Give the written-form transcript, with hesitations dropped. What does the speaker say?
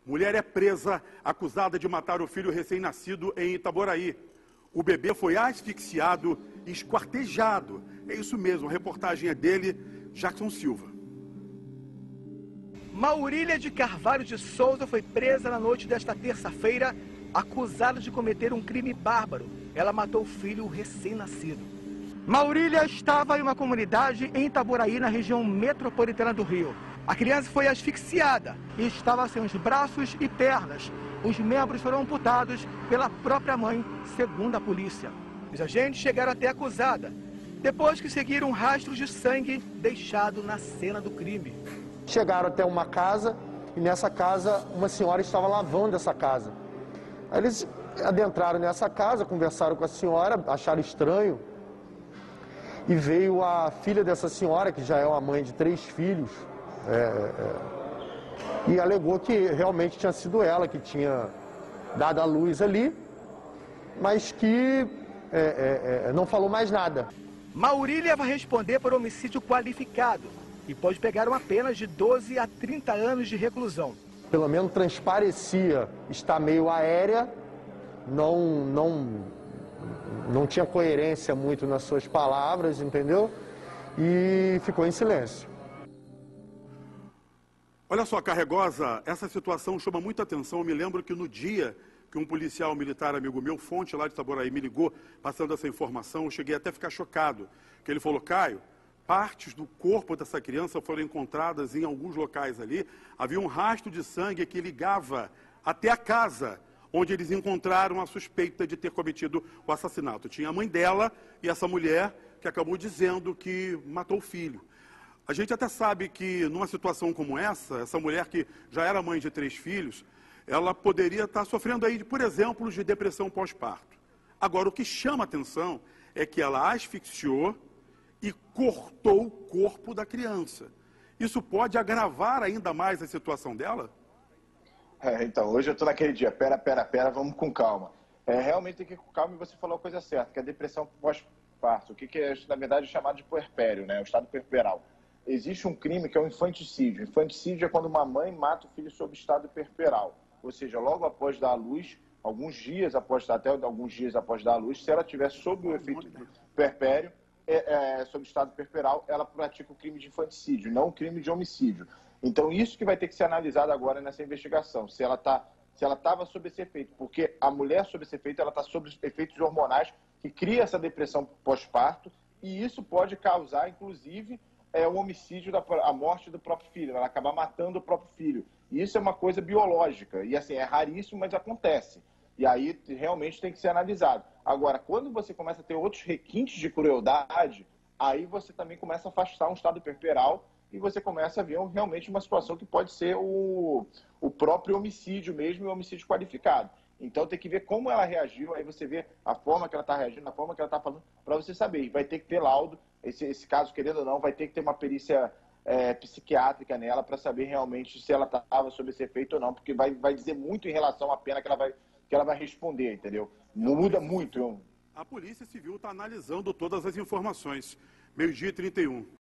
Mulher é presa, acusada de matar o filho recém-nascido em Itaboraí. O bebê foi asfixiado e esquartejado. É isso mesmo, a reportagem é dele, Jackson Silva. Maurília de Carvalho de Souza foi presa na noite desta terça-feira, acusada de cometer um crime bárbaro. Ela matou o filho recém-nascido. Maurília estava em uma comunidade em Itaboraí, na região metropolitana do Rio. A criança foi asfixiada e estava sem os braços e pernas. Os membros foram amputados pela própria mãe, segundo a polícia. Os agentes chegaram até a acusada, depois que seguiram rastros de sangue deixado na cena do crime. Chegaram até uma casa e nessa casa uma senhora estava lavando essa casa. Aí eles adentraram nessa casa, conversaram com a senhora, acharam estranho. E veio a filha dessa senhora, que já é uma mãe de 3 filhos, e alegou que realmente tinha sido ela que tinha dado a luz ali, mas que não falou mais nada. Maurília vai responder por homicídio qualificado e pode pegar uma pena de 12 a 30 anos de reclusão. Pelo menos transparecia estar meio aérea, não tinha coerência muito nas suas palavras, entendeu? E ficou em silêncio. Olha só, Carregosa, essa situação chama muita atenção. Eu me lembro que no dia que um policial militar amigo meu, fonte lá de Itaboraí, me ligou passando essa informação, eu cheguei até a ficar chocado. Que ele falou: Caio, partes do corpo dessa criança foram encontradas em alguns locais ali. Havia um rastro de sangue que ligava até a casa onde eles encontraram a suspeita de ter cometido o assassinato. Tinha a mãe dela e essa mulher que acabou dizendo que matou o filho. A gente até sabe que numa situação como essa mulher que já era mãe de 3 filhos, ela poderia estar sofrendo aí, por exemplo, de depressão pós-parto. Agora, o que chama atenção é que ela asfixiou e cortou o corpo da criança. Isso pode agravar ainda mais a situação dela? Então, hoje eu estou naquele dia, pera, vamos com calma. Realmente tem que ir com calma, e você falou a coisa certa, que é a depressão pós-parto, o que é, na verdade, chamado de puerpério, né? O estado puerperal. Existe um crime que é o infanticídio. Infanticídio é quando uma mãe mata o filho sob estado puerperal, ou seja, logo após dar à luz, alguns dias após dar à luz, se ela estiver sob o efeito puerpério, sob estado puerperal, ela pratica o crime de infanticídio, não o crime de homicídio. Então, isso que vai ter que ser analisado agora nessa investigação, se ela estava sob esse efeito, porque a mulher sob esse efeito, ela está sob os efeitos hormonais que cria essa depressão pós-parto, e isso pode causar, inclusive, o homicídio, a morte do próprio filho, ela acabar matando o próprio filho. E isso é uma coisa biológica, e assim, é raríssimo, mas acontece. E aí, realmente, tem que ser analisado. Agora, quando você começa a ter outros requintes de crueldade, aí você também começa a afastar um estado puerperal, e você começa a ver realmente uma situação que pode ser o próprio homicídio mesmo, e o homicídio qualificado. Então tem que ver como ela reagiu, aí você vê a forma que ela está reagindo, a forma que ela está falando, para você saber. E vai ter que ter laudo, esse caso, querendo ou não, vai ter que ter uma perícia psiquiátrica nela para saber realmente se ela estava sob esse efeito ou não, porque vai dizer muito em relação à pena que ela vai responder, entendeu? Muda muito. A Polícia Civil está analisando todas as informações. 12h31.